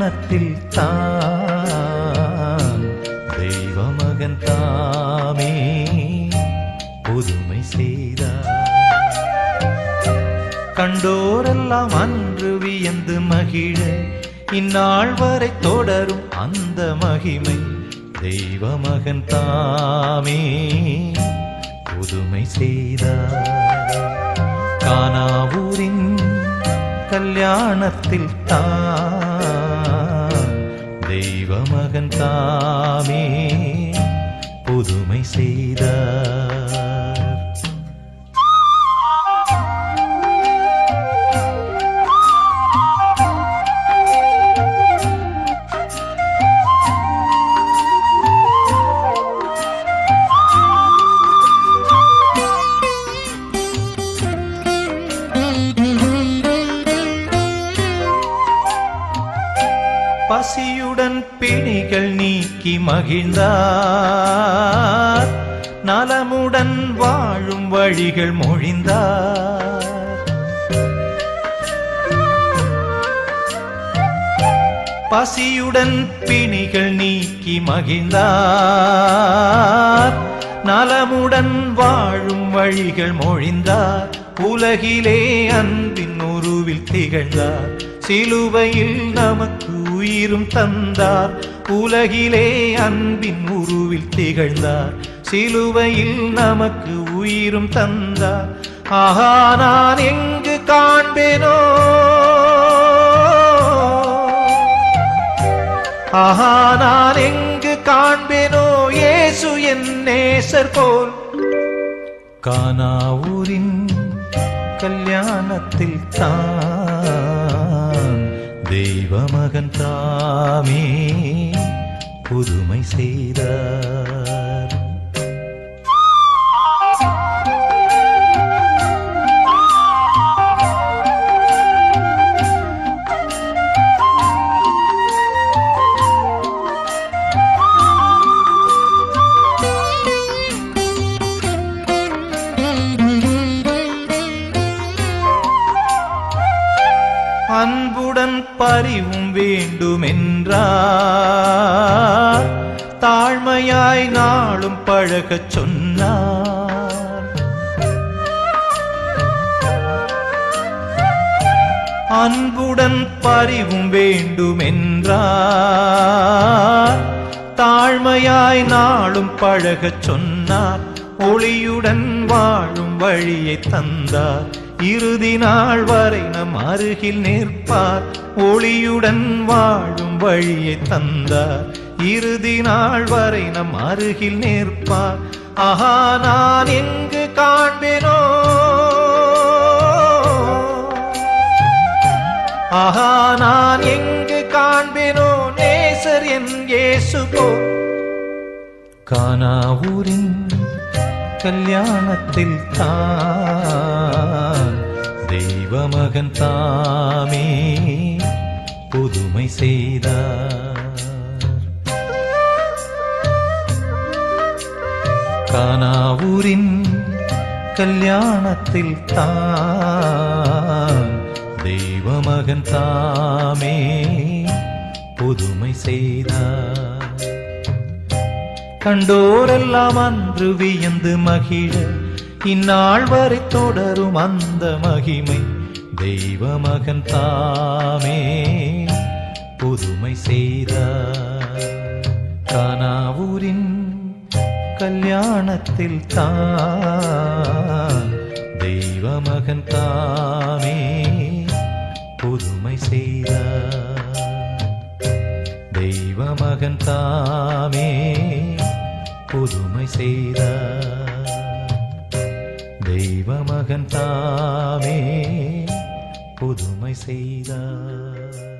கல்யாணத்தில் தான் தெய்வமகன் தாமே புதுமை செய்தார். கண்டோரெல்லாம் அன்று வியந்து மகிழ இந்நாள் வரை தொடரும் அந்த மகிமை தெய்வமகன் தாமே புதுமை செய்தார். கானாவூரின் கல்யாணத்தில் தான் தெய்வமகன் தாமே புதுமை செய்தார். பசியுடன் பிணிகள் நீக்கி மகிழ்ந்தார், நலமுடன் வாழும் வழிகள் மொழிந்தார். பசியுடன் பிணிகள் நீக்கி மகிழ்ந்தார், நலமுடன் வாழும் வழிகள் மொழிந்தார். உலகிலே அன்பின் உருவில் திகழ்ந்தார், சிலுவையில் நமக்கு உயிரும் தந்தார். உலகிலே அன்பின் உருவில் திகழ்ந்தார், சிலுவையில் நமக்கு உயிரும் தந்தார். ஆஹா நான் எங்கு காண்பேனோ, ஆஹா நான் எங்கு காண்பேனோ இயேசு என் நேசர் போல். கானாவூரின் கல்யாணத்தில் தான் தெய்வமகன் தாமே புதுமை செய்தார். அன்புடன் பரிவும் வேண்டுமென்றார், தாழ்மையாய் நாளும் பழகச் சொன்னார். அன்புடன் பரிவும் வேண்டுமென்றார், தாழ்மையாய் நாளும் பழகச் சொன்னார். ஒளியுடன் வாழும் வழியை தந்தார், இறுதி நாள் வரை நம் அருகில் நிற்பார். ஒளியுடன் வாழும் வழியை தந்தார், இறுதி நாள் வரை நம் அருகில் நிற்பார். ஆஹா நான் எங்கு காண்பேனோ, ஆஹா நான் எங்கு காண்பேனோ நேசர் என் இயேசு போல். கானாவூரின் கல்யாணத்தில் தான் தெய்வமகன் தாமே புதுமை செய்தார். கானாவூரின் கல்யாணத்தில் தான் தெய்வமகன் தாமே புதுமை செய்தார். கண்டோரெல்லாம் அன்று வியந்து மகிழ இந்நாள் வரை தொடரும் அந்த மகிமை தெய்வமகன் தாமே புதுமை செய்தார். கானாவூரின் கல்யாணத்தில் தான் தெய்வமகன் தாமே புதுமை செய்தார். தெய்வமகன் தாமே புதுமை செய்தார். தெய்வமகன் தாமே புதுமை செய்தார்.